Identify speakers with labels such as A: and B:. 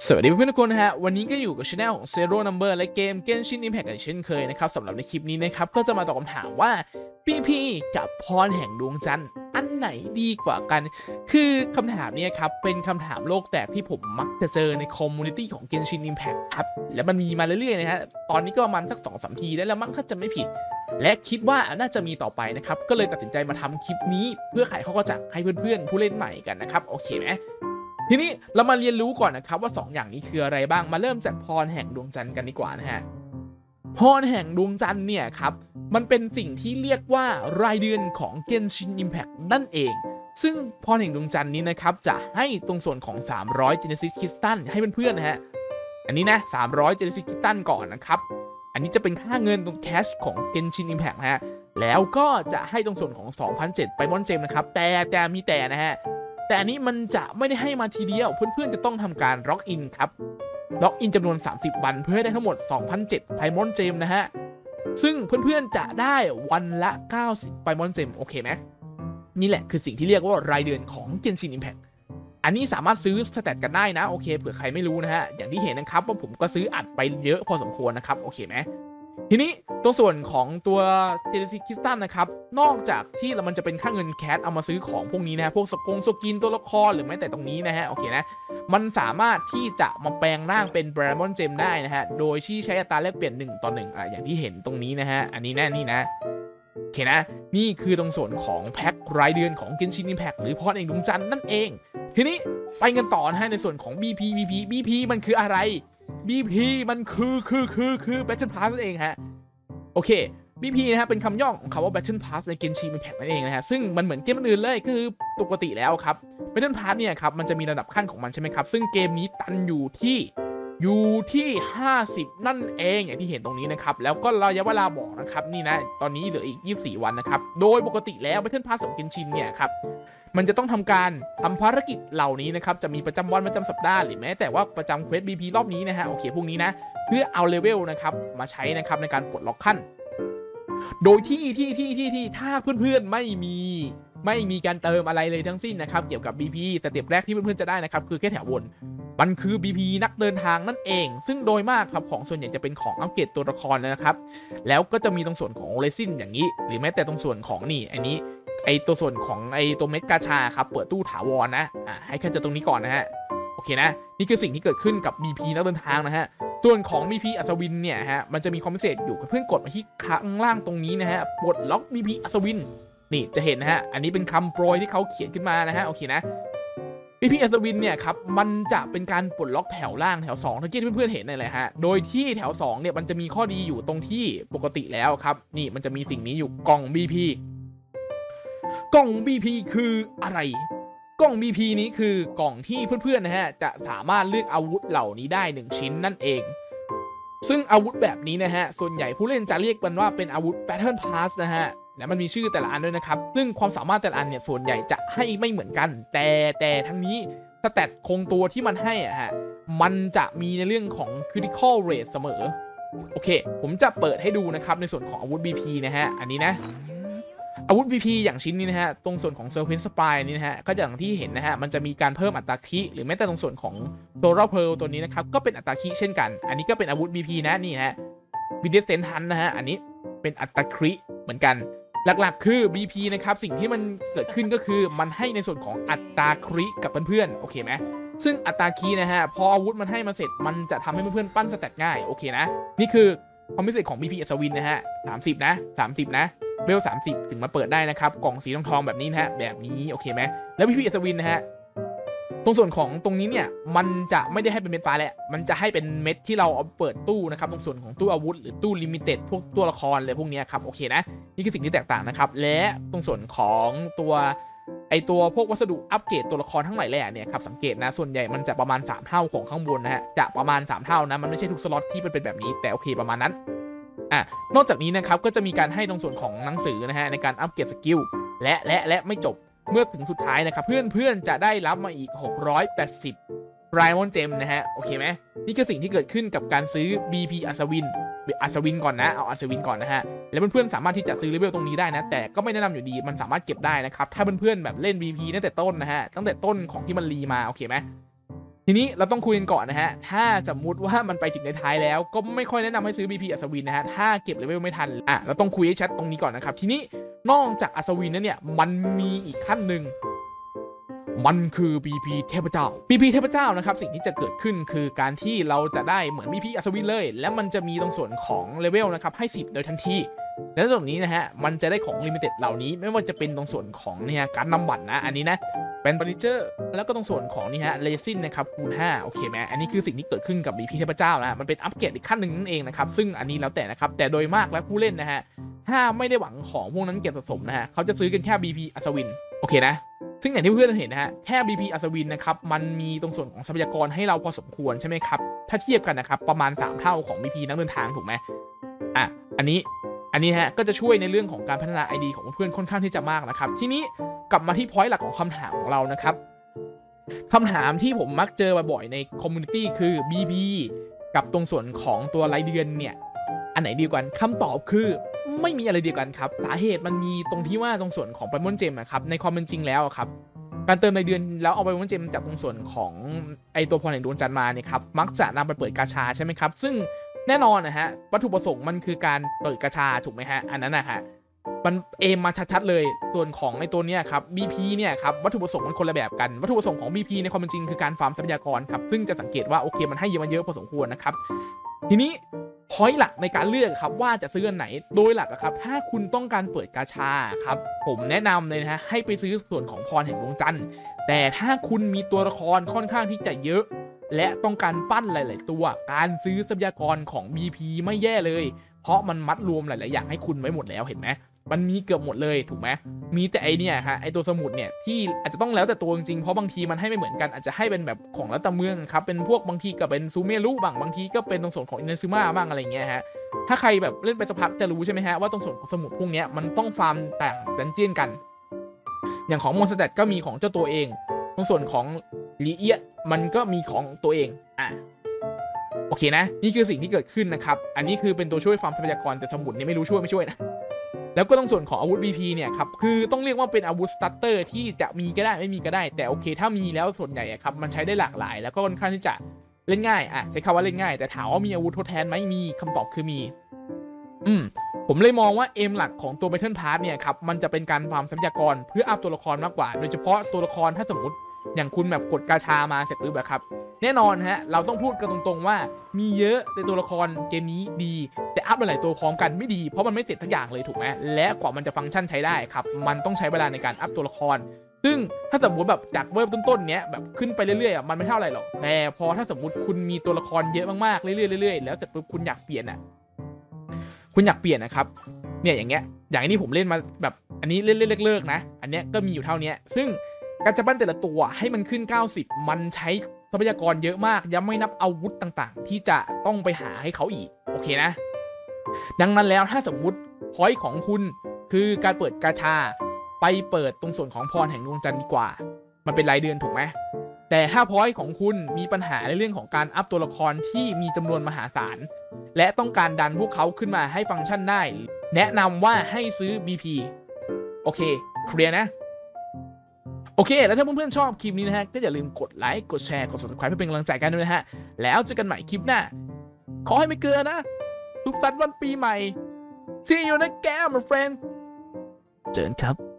A: สวัสดีเพื่อนๆทุกคนนะฮะวันนี้ก็อยู่กับช่องของ Zero Number และเกม Genshin Impact เช่นเคยนะครับสำหรับในคลิปนี้นะครับก็จะมาตอบคำถามว่า BP กับพรแห่งดวงจันทร์อันไหนดีกว่ากันคือคำถามนี้ครับเป็นคำถามโลกแตกที่ผมมักจะเจอในคอมมูนิตี้ของ Genshin Impact ครับและมันมีมาเรื่อยๆนะฮะตอนนี้ก็ประมาณสัก 2-3 ทีได้แล้วมั้งถ้าจะไม่ผิดและคิดว่าน่าจะมีต่อไปนะครับก็เลยตัดสินใจมาทำคลิปนี้เพื่อไขข้อกระจ่างให้เพื่อนๆผู้เล่นใหม่กันนะครับโอเคไหมทีนี้เรามาเรียนรู้ก่อนนะครับว่า2 อย่างนี้คืออะไรบ้างมาเริ่มจากพรแห่งดวงจันทร์กันดีกว่านะฮะพรแห่งดวงจันทร์เนี่ยครับมันเป็นสิ่งที่เรียกว่ารายเดือนของ Genshin Impact นั่นเองซึ่งพรแห่งดวงจันทร์นี้นะครับจะให้ตรงส่วนของ300 Genesis Crystal ให้เพื่อนๆนะฮะอันนี้นะ300 Genesis Crystal ก่อนนะครับอันนี้จะเป็นค่าเงินตรงแคชของ Genshin Impact นะฮะแล้วก็จะให้ตรงส่วนของ 2,007 ไปมอนเจมนะครับแต่มีแต่นะฮะแต่อันนี้มันจะไม่ได้ให้มาทีเดียวเพื่อนๆจะต้องทำการล็อกอินครับล็อกอินจำนวน30 วันเพื่อให้ได้ทั้งหมด 2,007 ไพมอนเจมนะฮะซึ่งเพื่อนๆจะได้วันละ90ไพมอนเจมโอเคไหมนี่แหละคือสิ่งที่เรียกว่ารายเดือนของ Genshin Impact อันนี้สามารถซื้อสเตตกันได้นะโอเคเผื่อใครไม่รู้นะฮะอย่างที่เห็นนะครับว่าผมก็ซื้ออัดไปเยอะพอสมควรนะครับโอเคไหมทีนี้ตัวส่วนของตัว Genesis Crystal นะครับนอกจากที่มันจะเป็นค่าเงินแคชเอามาซื้อของพวกนี้นะฮะพวกสกินตัวละครหรือแม้แต่ตรงนี้นะฮะโอเคนะมันสามารถที่จะมาแปลงร่างเป็น Diamond Gem ได้นะฮะโดยที่ใช้อัตราแลกเปลี่ยน1 ต่อ 1อย่างที่เห็นตรงนี้นะฮะอันนี้นี่นะโอเคนะนี่คือตรงส่วนของแพ็ครายเดือนของ Genshin Impact หรือพรแห่งดวงจันทร์นั่นเองทีนี้ไปกันต่อนะฮะในส่วนของ BP มันคืออะไร BP มันคือ Battle Pass นั่นเองฮะโอเค BP นะฮะเป็นคำย่อของคำว่า Battle Pass ใน Genshin Impact นั่นเองนะฮะซึ่งมันเหมือนเกมอื่นเลยคือปกติแล้วครับ Battle Pass เนี่ยครับมันจะมีระดับขั้นของมันใช่ไหมครับซึ่งเกมนี้ตันอยู่ที่50นั่นเองอย่างที่เห็นตรงนี้นะครับแล้วก็ระยะเวลาบอกนะครับนี่นะตอนนี้เหลืออีก24 วันนะครับโดยปกติแล้ว Battle Pass ของ Genshin เนี่ยครับมันจะต้องทำภารกิจเหล่านี้นะครับจะมีประจำวันประจำสัปดาห์หรือแม้แต่ว่าประจำเควส BP รอบนี้นะฮะโอเคพวกนี้นะเพื่อเอาเลเวลนะครับมาใช้นะครับในการปลดล็อกขั้นโดยที่ถ้าเพื่อนๆไม่มีการเติมอะไรเลยทั้งสิ้นนะครับเกี่ยวกับ BP สเต็ปแรกที่เพื่อนๆจะได้นะครับคือแค่แถววนมันคือ BP นักเดินทางนั่นเองซึ่งโดยมากครับของส่วนใหญ่จะเป็นของอัปเกรดตัวละครนะครับแล้วก็จะมีตรงส่วนของเรซินอย่างนี้หรือแม้แต่ตรงส่วนของนี่อันนี้ไอตัวส่วนของไอตัวเม็ดกาชาครับเปิดตู้ถาวรนะให้แค่เจอตรงนี้ก่อนนะฮะโอเคนะนี่คือสิ่งที่เกิดขึ้นกับ BP นักเดินทางนะฮะส่วนของ BP อัศวินเนี่ยฮะมันจะมีความพิเศษอยู่เพื่อนกดมาที่ข้างล่างตรงนี้นะฮะปลดล็อก BP อัศวินนี่จะเห็นนะฮะอันนี้เป็นคำโปรยที่เขาเขียนขึ้นมานะฮะโอเคนะBP อัศวินเนี่ยครับมันจะเป็นการปลดล็อกแถวล่างแถว2ทั้งที่เพื่อนๆเห็นเลยฮะโดยที่แถว2เนี่ยมันจะมีข้อดีอยู่ตรงที่ปกติแล้วครับนี่มันจะมีสิ่งนี้อยู่กล่อง BP กล่อง BP คืออะไรกล่อง BP นี้คือกล่องที่เพื่อนๆนะฮะจะสามารถเลือกอาวุธเหล่านี้ได้1 ชิ้นนั่นเองซึ่งอาวุธแบบนี้นะฮะส่วนใหญ่ผู้เล่นจะเรียกมันว่าเป็นอาวุธ Battle Pass นะฮะและมันมีชื่อแต่ละอันด้วยนะครับซึ่งความสามารถแต่ละอันเนี่ยส่วนใหญ่จะให้ไม่เหมือนกันแต่ทั้งนี้สแตทคงตัวที่มันให้ฮะมันจะมีในเรื่องของ Critical Rate เสมอโอเคผมจะเปิดให้ดูนะครับในส่วนของอาวุธ BP นะฮะอันนี้นะอาวุธ BP อย่างชิ้นนี้นะฮะตรงส่วนของ Serpent Spire นี่นะฮะก็อย่างที่เห็นนะฮะมันจะมีการเพิ่มอัตราคิหรือแม้แต่ตรงส่วนของ Solar Pearl ตัวนี้นะครับก็เป็นอัตราคิเช่นกันอันนี้ก็เป็นอาวุธ BP นะนี่ฮะ Vincent Hunt นะฮะอันนี้เป็นอัตราคิเหมือนกันหลักๆคือ BP นะครับสิ่งที่มันเกิดขึ้นก็คือมันให้ในส่วนของอัตราคริกับเพื่อนๆโอเคไหมซึ่งอัตราคีนะฮะพออาวุธมันให้มาเสร็จมันจะทำให้เพื่อนๆปั้นสแตทง่ายโอเคนะนี่คือความพิเศษของ BP อัศวินนะฮะ30นะเวล30ถึงมาเปิดได้นะครับกล่องสีทองแบบนี้นะฮะแบบนี้โอเคไหมแล้ว BP อัศวินนะฮะตรงส่วนของตรงนี้เนี่ยมันจะไม่ได้ให้เป็นเม็ดฟ้าแหละมันจะให้เป็นเม็ดที่เราเอาเปิดตู้นะครับตรงส่วนของตู้อาวุธหรือตู้ลิมิเต็ดพวกตัวละครเลยพวกนี้ครับโอเคนะนี่คือสิ่งที่แตกต่างนะครับและตรงส่วนของตัวพวกวัสดุอัปเกรดตัวละครทั้งหลายแหล่เนี่ยครับสังเกตนะส่วนใหญ่มันจะประมาณ3 เท่าของข้างบนนะฮะจะประมาณ3 เท่านะมันไม่ใช่ทุกสล็อตที่เป็นแบบนี้แต่โอเคประมาณนั้นนอกจากนี้นะครับก็จะมีการให้ตรงส่วนของหนังสือนะฮะในการอัปเกรดสกิลและไม่จบเมื่อถึงสุดท้ายนะครับเพื่อนๆจะได้รับมาอีก680 Diamond Gem นะฮะโอเคไหมนี่คือสิ่งที่เกิดขึ้นกับการซื้อ BP อัศวินก่อนนะเอาอัศวินก่อนนะฮะแล้วเพื่อนๆสามารถที่จะซื้อเลเวลตรงนี้ได้นะแต่ก็ไม่แนะนำอยู่ดีมันสามารถเก็บได้นะครับถ้าเพื่อนๆแบบเล่น BP ตั้งแต่ต้นนะฮะตั้งแต่ต้นของที่มันรีมาโอเคไหมทีนี้เราต้องคุยกันก่อนนะฮะถ้าสมมุติว่ามันไปถึงในท้ายแล้วก็ไม่ค่อยแนะนำให้ซื้อ BP อัศวินนะฮะถ้าเก็บเลเวลไม่ทันเราต้องคุยให้ชัดตรงนี้ก่อนนะครับทีนี้นอกจากอัศวินนั้นเนี่ยมันมีอีกขั้นหนึ่งมันคือ BP เทพเจ้า BP เทพเจ้านะครับสิ่งที่จะเกิดขึ้นคือการที่เราจะได้เหมือน BP อัศวินเลยและมันจะมีตรงส่วนของเลเวลนะครับให้10โดยทันทีและตรงนี้นะฮะมันจะได้ของลิมิเต็ดเหล่านี้ไม่ว่าจะเป็นตรงส่วนของเนี่ยการนำบัตรนะอันนี้นะเป็นเฟอร์นิเจอร์แล้วก็ตรงส่วนของนี่ฮะเรซินนะครับคูณ5โอเคไหมอันนี้คือสิ่งที่เกิดขึ้นกับ BP เทพเจ้านะมันเป็นอัปเกรดอีกขั้นหนึ่งนั่นเองนะครับซึ่งอันนี้แล้วแต่นะครับแต่โดยมากแล้วผู้เล่นนะฮะถ้าไม่ได้หวังของพวกนั้นเก็บสะสมนะฮะเขาจะซื้อกันแค่ BP อัศวินโอเคนะซึ่งอย่างที่เพื่อนเห็นนะฮะแค่ BP อัศวินนะครับมันมีตรงส่วนของทรัพยากรให้เราพอสมควรใช่ไหมครับถ้าเทียบกันนะครับประมาณ3เท่าของ BP นักเดินทางถูกไหมอันนี้ฮะก็จะช่วยในเรื่องของการพัฒนา ID ของเพื่อนค่อนข้างที่จะมากนะครับทีนี้กลับมาที่ point หลักของคำถามของเรานะครับคำถามที่ผมมักเจอบ่อยๆในคอมมูนิตี้คือ BP กับตรงส่วนของตัวรายเดือนเนี่ยอันไหนดีกว่าคำตอบคือไม่มีอะไรเดียวกันครับสาเหตุมันมีตรงที่ว่าตรงส่วนของไบมอนเจมนะครับในความเป็นจริงแล้วครับการเติมรายเดือนแล้วเอาไบมอนเจมจากตรงส่วนของไอตัวพรแห่งดวงจันทร์มาเนี่ยครับมักจะนำไปเปิดกาชาใช่ไหมครับซึ่งแน่นอนนะฮะวัตถุประสงค์มันคือการเปิดกาชาถูกไหมฮะอันนั้นนะฮะมันเอมมาชัดๆเลยส่วนของในตัวเนี้ยครับ BP เนี่ยครับวัตถุประสงค์มันคนละแบบกันวัตถุประสงค์ของ BP ในความเป็นจริงคือการฟาร์มทรัพยากรครับซึ่งจะสังเกตว่าโอเคมันให้เยอะพอสมควรนะครับทีนี้พอยต์หลักในการเลือกครับว่าจะซื้ออันไหนโดยหลักครับถ้าคุณต้องการเปิดกาชาครับผมแนะนำเลยนะฮะให้ไปซื้อส่วนของพรแห่งดวงจันทร์แต่ถ้าคุณมีตัวละครค่อนข้างที่จะเยอะและต้องการปั้นหลายๆตัวการซื้อทรัพยากรของ BP ไม่แย่เลยเพราะมันมัดรวมหลายๆอย่างให้คุณไว้หมดแล้วเห็นไหมมันมีเกือบหมดเลยถูกไหมมีแต่ไอเนี่ยฮะไอตัวสมุดเนี่ยที่อาจจะต้องแล้วแต่ตัวจริงๆเพราะบางทีมันให้ไม่เหมือนกันอาจจะให้เป็นแบบของแล้วแต่เมืองครับเป็นพวกบางทีก็เป็นซูเมรุบางทีก็เป็นตรงส่วนของอินเนซึมะบ้างอะไรเงี้ยฮะถ้าใครแบบเล่นไปสักพักจะรู้ใช่ไหมฮะว่าตรงส่วนของสมุดพวกนี้มันต้องฟาร์มต่างดันเจียนกันอย่างของมอนสเตตก็มีของเจ้าตัวเองตรงส่วนของลีเอียมันก็มีของตัวเองโอเคนะนี่คือสิ่งที่เกิดขึ้นนะครับอันนี้คือเป็นตัวช่วยฟาร์มทรัพยากรแต่สมุดนี่ไม่รู้ช่วยไม่ช่วยนะแล้วก็ตรงส่วนของอาวุธ BP เนี่ยครับคือต้องเรียกว่าเป็นอาวุธสตาร์เตอร์ที่จะมีก็ได้ไม่มีก็ได้แต่โอเคถ้ามีแล้วส่วนใหญ่ครับมันใช้ได้หลากหลายแล้วก็ค่อนข้างที่จะเล่นง่ายใช้คำว่าเล่นง่ายแต่ถามว่ามีอาวุธทดแทนไหมมีคำตอบคือมีผมเลยมองว่าเอมหลักของตัว Battle Pass เนี่ยครับมันจะเป็นการฟาร์มทรัพยากรเพื่ออัพตัวละครมากกว่าโดยเฉพาะตัวละครถ้าสมมติอย่างคุณแบบกดกาชามาเสร็จปุ๊บครับแน่นอนฮะเราต้องพูดกันตรงๆว่ามีเยอะในตัวละครเกมนี้ดีแต่อัพหลายตัวพร้อมกันไม่ดีเพราะมันไม่เสร็จทุกอย่างเลยถูกไหมและกว่ามันจะฟังก์ชันใช้ได้ครับมันต้องใช้เวลาในการอัพตัวละครซึ่งถ้าสมมติแบบจากเว็บต้นๆเนี้ยแบบขึ้นไปเรื่อยๆมันไม่เท่าไหร่หรอกแต่พอถ้าสมมติคุณมีตัวละครเยอะมากๆเรื่อยๆแล้วเสร็จปุ๊บคุณอยากเปลี่ยนนะครับเนี่ยอย่างเงี้ยอย่างนี้ผมเล่นมาแบบอันนี้เล่นเลิกนะอันเนี้ยก็มีอยู่เท่านี้ซึ่งการจะปั้นแต่ละตัวให้มันขึ้น90มันใช้ทรัพยากรเยอะมากยังไม่นับอาวุธต่างๆที่จะต้องไปหาให้เขาอีกโอเคนะดังนั้นแล้วถ้าสมมุติพอยต์ของคุณคือการเปิดกาชาไปเปิดตรงส่วนของพรแห่งดวงจันทร์ดีกว่ามันเป็นรายเดือนถูกไหมแต่ถ้าพอยต์ของคุณมีปัญหาในเรื่องของการอัพตัวละครที่มีจำนวนมหาศาลและต้องการดันพวกเขาขึ้นมาให้ฟังก์ชันได้แนะนำว่าให้ซื้อ BP โอเคเคลียร์นะโอเคแล้วถ้าเพื่อนๆชอบคลิปนี้นะฮะก็อย่าลืมกดไลค์กดแชร์กด subscribe เพื่อเป็นกำลังใจกันด้วยนะฮะแล้วเจอกันใหม่คลิปหน้าขอให้ไม่เกินนะทุกสัปดาห์วันปีใหม่ See you next game my friend เจอกันครับ